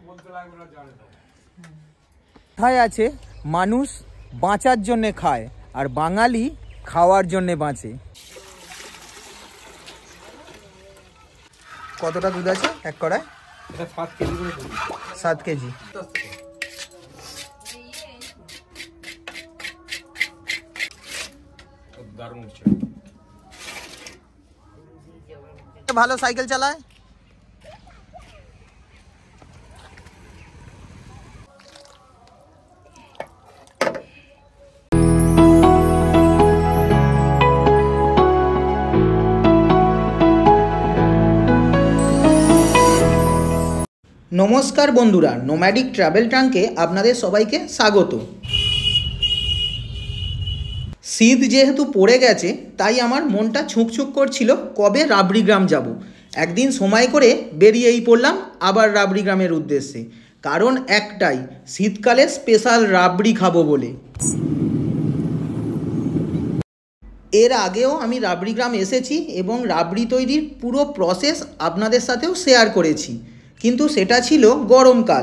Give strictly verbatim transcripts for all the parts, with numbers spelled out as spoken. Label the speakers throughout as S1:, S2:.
S1: কথায় আছে মানুষ বাঁচার জন্য খায় আর বাঙালি খাওয়ার জন্য বাঁচে। কতটা দুধ আছে এক কড়ায়? সাত কেজি করে দুধ। সাত কেজি। ভালো সাইকেল চালায়। নমস্কার বন্ধুরা, নোম্যাডিক ট্রাভেল ট্রাঙ্কে আপনাদের সবাইকে স্বাগত। শীত যেহেতু পড়ে গেছে তাই আমার মনটা ছুঁকছুক করছিল কবে রাবড়ি গ্রাম যাব। একদিন সময় করে বেরিয়েই পড়লাম আবার রাবড়ি গ্রামের উদ্দেশ্যে, কারণ একটাই, শীতকালে স্পেশাল রাবড়ি খাবো বলে। এর আগেও আমি রাবড়ি গ্রাম এসেছি এবং রাবড়ি তৈরির পুরো প্রসেস আপনাদের সাথেও শেয়ার করেছি, কিন্তু সেটা ছিল গরমকাল।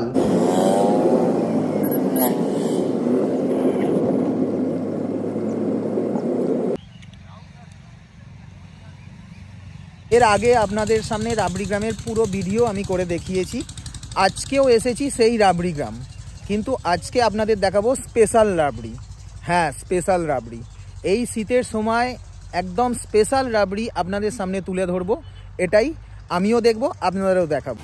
S1: এর আগে আপনাদের সামনে রাবড়ি গ্রামের পুরো ভিডিও আমি করে দেখিয়েছি। আজকেও এসেছি সেই রাবড়ি গ্রাম, কিন্তু আজকে আপনাদের দেখাবো স্পেশাল রাবড়ি। হ্যাঁ, স্পেশাল রাবড়ি। এই শীতের সময় একদম স্পেশাল রাবড়ি আপনাদের সামনে তুলে ধরবো। এটাই আমিও দেখব, আপনাদেরও দেখাবো।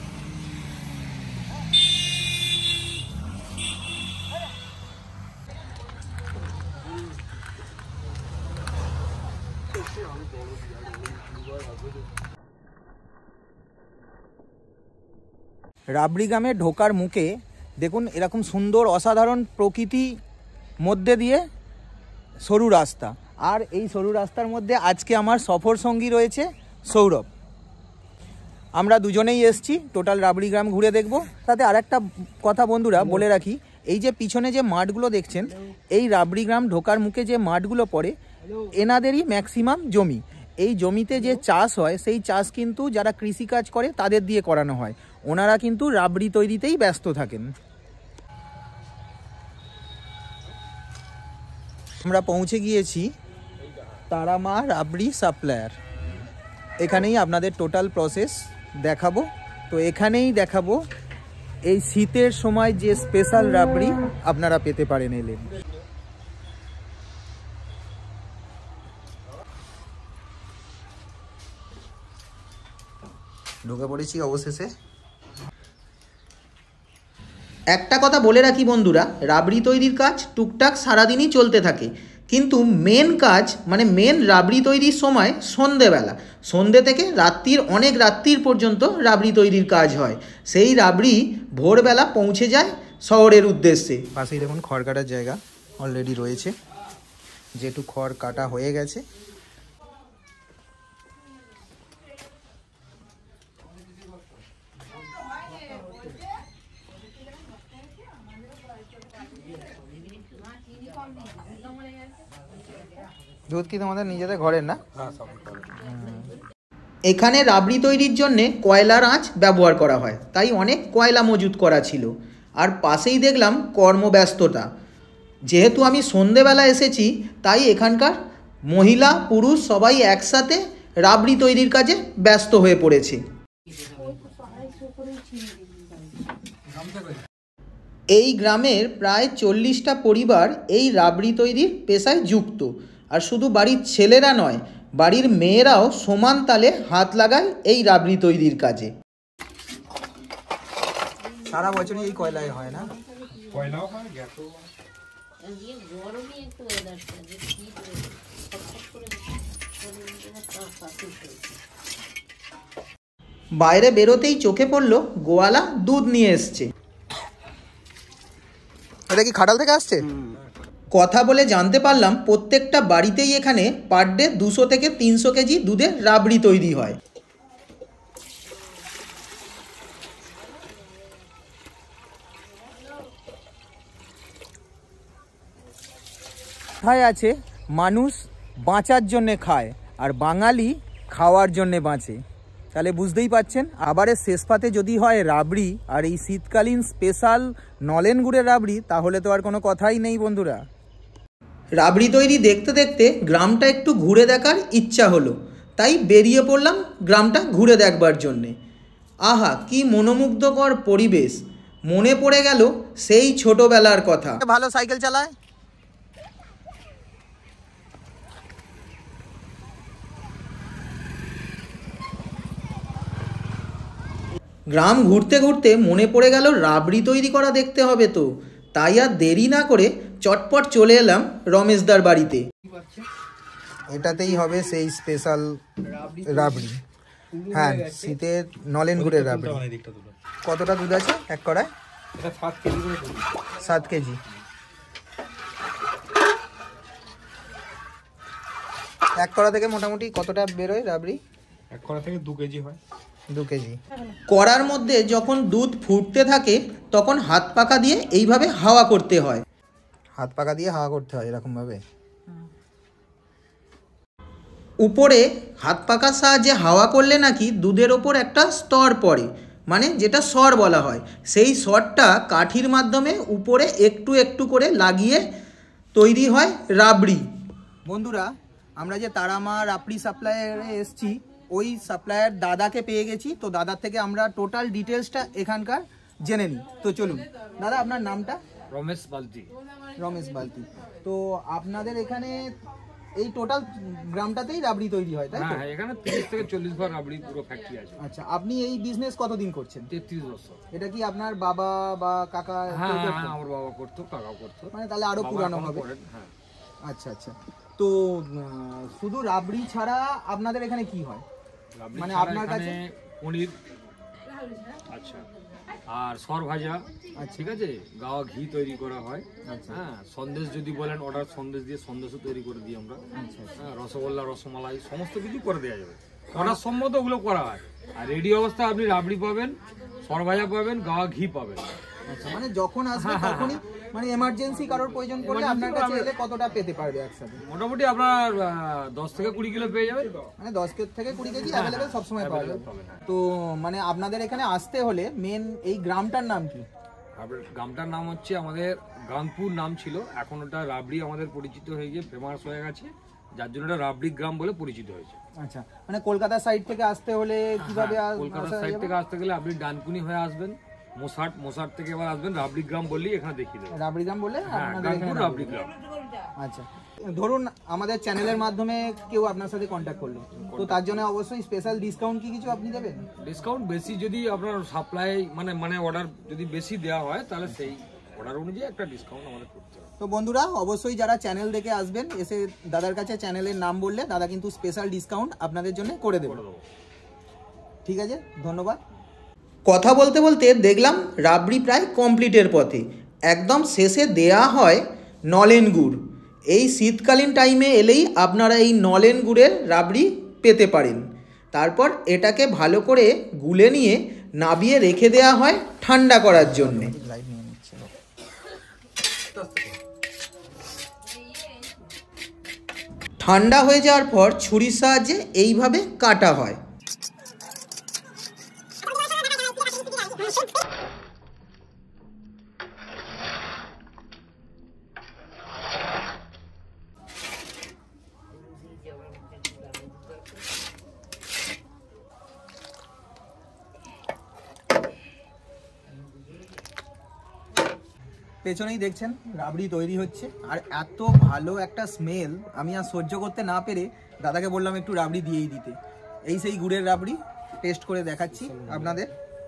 S1: রাবড়ি গ্রামে ঢোকার মুখে দেখুন এরকম সুন্দর অসাধারণ প্রকৃতি মধ্যে দিয়ে সরু রাস্তা, আর এই সরু রাস্তার মধ্যে আজকে আমার সফর সঙ্গী রয়েছে সৌরভ। আমরা দুজনেই এসছি টোটাল রাবড়ি গ্রাম ঘুরে দেখব। তাতে আর একটা কথা বন্ধুরা বলে রাখি, এই যে পিছনে যে মাঠগুলো দেখছেন, এই রাবড়ি গ্রাম ঢোকার মুখে যে মাঠগুলো পড়ে এনাদেরই ম্যাক্সিমাম জমি। এই জমিতে যে চাষ হয় সেই চাষ কিন্তু যারা কৃষিকাজ করে তাদের দিয়ে করানো হয়। ওনারা কিন্তু রাবড়ি তৈরিতেই ব্যস্ত থাকেন। আমরা পৌঁছে গিয়েছি তারামা রাবড়ি সাপ্লায়ার। এখানেই আপনাদের টোটাল প্রসেস দেখাবো। তো এখানেই দেখাবো এই শীতের সময় যে স্পেশাল রাবড়ি আপনারা পেতে পারেন এলে। ঢুকে পড়েছি অবশেষে। একটা কথা বলে রাখি বন্ধুরা, রাবড়ি তৈরির কাজ টুকটাক সারাদিনই চলতে থাকে, কিন্তু মেন কাজ মানে মেন রাবড়ি তৈরির সময় সন্ধেবেলা, সন্ধে থেকে রাত্রির অনেক রাত্রির পর্যন্ত রাবড়ি তৈরির কাজ হয়। সেই রাবড়ি ভোরবেলা পৌঁছে যায় শহরের উদ্দেশ্যে। পাশেই দেখুন খড় কাটার জায়গা অলরেডি রয়েছে, যেটু খড় কাটা হয়ে গেছে। দুধ কি তোমাদের নিজেদের ঘরের না? এখানে রাবড়ি তৈরির জন্য কয়লার আঁচ ব্যবহার করা হয়, তাই অনেক কয়লা মজুত করা ছিল। আর পাশেই দেখলাম কর্মব্যস্ততা। যেহেতু আমি সন্ধেবেলা এসেছি তাই এখানকার মহিলা পুরুষ সবাই একসাথে রাবড়ি তৈরির কাজে ব্যস্ত হয়ে পড়েছে। এই গ্রামের প্রায় চল্লিশটা পরিবার এই রাবড়ি তৈরির পেশায় যুক্ত। আর শুধু বাড়ির ছেলেরা নয়, বাড়ির মেয়েরাও সমান তালে হাত লাগায় এই রাবড়ি তৈরির কাজে। সারা বছরই এই কয়লায় হয় না? কয়লাও হয়, গ্যাসও হয়। বাইরে বেরোতেই চোখে পড়লো গোয়ালা দুধ নিয়ে এসছে। এটা কি খাটাল থেকে আসছে? কথা বলে জানতে পারলাম প্রত্যেকটা বাড়িতেই এখানে পার ডে দুশো থেকে তিনশো কেজি দুধের রাবড়ি তৈরি হয়। কথায় আছে মানুষ বাঁচার জন্যে খায় আর বাঙালি খাওয়ার জন্যে বাঁচে। তাহলে বুঝতেই পাচ্ছেন আবারের শেষ পাতে যদি হয় রাবড়ি আর এই শীতকালীন স্পেশাল নলেন গুড়ের রাবড়ি, তাহলে তো আর কোনো কথাই নেই বন্ধুরা। রাবড়ি তৈরি দেখতে দেখতে গ্রামটা একটু ঘুরে দেখার ইচ্ছা হলো, তাই বেরিয়ে পড়লাম গ্রামটা ঘুরে দেখবার জন্যে। আহা কি মনোমুগ্ধকর পরিবেশ, মনে পড়ে গেল সেই ছোটবেলার কথা। ভালো সাইকেল চালায়। গ্রাম ঘুরতে ঘুরতে মনে পড়ে গেল রাবড়ি তৈরি করা দেখতে হবে, তো তাই আর দেরি না করে চটপট চলে এলাম রমেশদার বাড়িতে। এটাতেই হবে সেই স্পেশাল রাবড়ি। হ্যাঁ, শীতের নলেন গুড়ের রাবড়ি। কতটা দুধ আছে এক কড়ায়? সাত কেজি। এক কড়া থেকে মোটামুটি কতটা বেরোয় রাবড়ি?
S2: এক কড়া থেকে দু কেজি হয়।
S1: দু কেজি। কড়ার মধ্যে যখন দুধ ফুটতে থাকে তখন হাত পাকা দিয়ে এইভাবে হাওয়া করতে হয়। হাত পাকা দিয়ে হাওয়া করতে হয় এরকমভাবে। উপরে হাত পাকার সাহায্যে হাওয়া করলে নাকি দুধের ওপর একটা স্তর পড়ে, মানে যেটা সর বলা হয়। সেই সরটা কাঠির মাধ্যমে উপরে একটু একটু করে লাগিয়ে তৈরি হয় রাবড়ি। বন্ধুরা, আমরা যে তারামা রাবড়ি সাপ্লায়ারে এসছি, ওই সাপ্লায়ার দাদাকে পেয়ে গেছি। তো দাদার থেকে আমরা টোটাল ডিটেলসটা এখানকার জেনে নিই। তো চলুন দাদা, আপনার নামটা?
S2: রমেশ বালতি।
S1: রমেশ বালতি। তো আপনাদের এখানে এই টোটাল গ্রামটাতেই রাবড়ি তৈরি হয়, তাই তো?
S2: হ্যাঁ, এখানে তিরিশ থেকে চল্লিশ ঘর রাবড়ি পুরো ফ্যাক্টরি আছে।
S1: আচ্ছা, আপনি এই বিজনেস কতদিন করছেন?
S2: তেত্রিশ বছর।
S1: এটা কি আপনার বাবা বা কাকা?
S2: হ্যাঁ, আমার বাবা করতো, কাকাও করতো।
S1: মানে তাহলে আরো পুরানো হবে।
S2: হ্যাঁ।
S1: আচ্ছা আচ্ছা। তো শুধু রাবড়ি ছাড়া আপনাদের এখানে কি হয়? মানে আপনার কাছে
S2: পনির, আচ্ছা, আর সর ভাজা, ঠিক আছে, গাওয়া ঘি তৈরি করা হয়। হ্যাঁ, সন্দেশ যদি বলেন অর্ডার, সন্দেশ দিয়ে সন্দেশও তৈরি করে দিই আমরা। হ্যাঁ, রসগোল্লা, রসমালাই সমস্ত কিছু করে দেওয়া যাবে। অর্ডার সম্মত ওগুলো করা হয়। আর রেডি অবস্থায় আপনি রাবড়ি পাবেন, সর ভাজা পাবেন, গাওয়া ঘি পাবেন।
S1: আচ্ছা, মানে যখন আসবে তখনই, মানে এমার্জেন্সি কারোর প্রয়োজন পড়লে আপনার কাছে এলে কতটা পেতে পারবে একসাথে?
S2: মোটামুটি আপনার দশ থেকে কুড়ি কিলো পেয়ে যাবেন।
S1: মানে দশ থেকে কুড়ি কেজি অ্যাভেলেবেল সবসময় পাওয়া যাবে। তো মানে আপনাদের এখানে আসতে হলে মেন এই গ্রামটার নাম কি?
S2: গ্রামটার নাম হচ্ছে আমাদের গানপুর নাম ছিল, এখন ওটা রাবড়ি আমাদের পরিচিত হয়ে গিয়ে ফেমাস হয়ে গেছে, যার জন্য ওটা রাবড়ি গ্রাম বলে পরিচিত হয়েছে।
S1: আচ্ছা, মানে কলকাতা সাইড থেকে আসতে হলে কিভাবে?
S2: কলকাতা সাইড থেকে আসতে গেলে আপনি ডানকুনি হয়ে আসবেন, মোসাট, মোসাট থেকে এবার আসবেন রাবড়ি গ্রাম বললেই এখানে দেখিয়ে দেবেন।
S1: রাবড়ি গ্রাম বলে
S2: রাবড়ি গ্রাম।
S1: আচ্ছা, ধরুন আমাদের চ্যানেলের মাধ্যমে কেউ আপনার সাথে কন্ট্যাক্ট করলো, তো তার জন্য অবশ্যই স্পেশাল ডিসকাউন্ট কি কিছু আপনি দেবেন?
S2: ডিসকাউন্ট বেশি যদি আপনার সাপ্লাই মানে মানে অর্ডার যদি বেশি দেওয়া হয় তাহলে সেই অর্ডার অনুযায়ী একটা ডিসকাউন্ট আমাদের করতে হবে।
S1: তো বন্ধুরা, অবশ্যই যারা চ্যানেল দেখে আসবেন, এসে দাদার কাছে চ্যানেলের নাম বললে দাদা কিন্তু স্পেশাল ডিসকাউন্ট আপনাদের জন্য করে দেবে। ঠিক আছে, ধন্যবাদ। কথা বলতে বলতে দেখলাম রাবড়ি প্রায় কমপ্লিটের পথে। একদম শেষে দেয়া হয় নলেন গুড়। এই শীতকালীন টাইমে এলেই আপনারা এই নলেন গুড়ের রাবড়ি পেতে পারেন। তারপর এটাকে ভালো করে গুলে নিয়ে নাবিয়ে রেখে দেওয়া হয় ঠান্ডা করার জন্যে। ঠান্ডা হয়ে যাওয়ার পর ছুরির সাহায্যে এইভাবে কাটা হয়। পেছনেই দেখছেন রাবড়ি তৈরি হচ্ছে, আর এত ভালো একটা স্মেল আমি আর সহ্য করতে না পেরে দাদাকে বললাম একটু রাবড়ি দিয়েই দিতে। এই সেই গুড়ের রাবড়ি টেস্ট করে দেখাচ্ছি আপনাদের।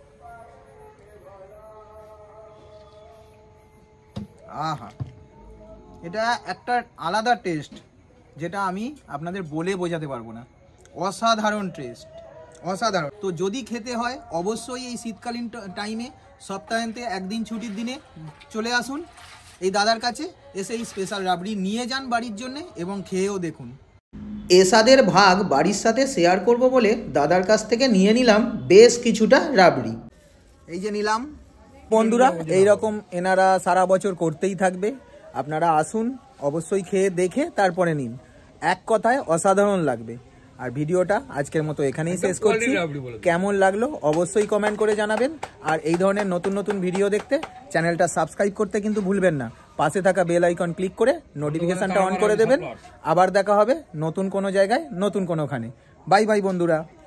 S1: আহা, এটা একটা আলাদা টেস্ট, যেটা আমি আপনাদের বলে বোঝাতে পারবো না। অসাধারণ টেস্ট, অসাধারণ। তো যদি খেতে হয় অবশ্যই এই শীতকালীন টাইমে সপ্তাহান্তে একদিন ছুটির দিনে চলে আসুন এই দাদার কাছে, এসে এই স্পেশাল রাবড়ি নিয়ে যান বাড়ির জন্যে এবং খেয়েও দেখুন। এসাদের ভাগ বাড়ির সাথে শেয়ার করব বলে দাদার কাছ থেকে নিয়ে নিলাম বেশ কিছুটা রাবড়ি। এই যে নিলাম। বন্ধুরা, এইরকম এনারা সারা বছর করতেই থাকবে, আপনারা আসুন অবশ্যই খেয়ে দেখে তারপরে নিন। এক কথায় অসাধারণ লাগবে। আর ভিডিওটা আজকের মতো এখানেই শেষ করছি।
S2: quality রাবড়ি বলে দিন।
S1: কেমন লাগলো অবশ্যই কমেন্ট করে জানাবেন। আর এই ধরনের নতুন নতুন ভিডিও দেখতে চ্যানেলটা সাবস্ক্রাইব করতে কিন্তু ভুলবেন না। পাশে থাকা বেল আইকন ক্লিক করে নোটিফিকেশনটা অন করে দেবেন। আবার দেখা হবে নতুন কোনো জায়গায় নতুন কোনোখানে। বাই বাই বন্ধুরা।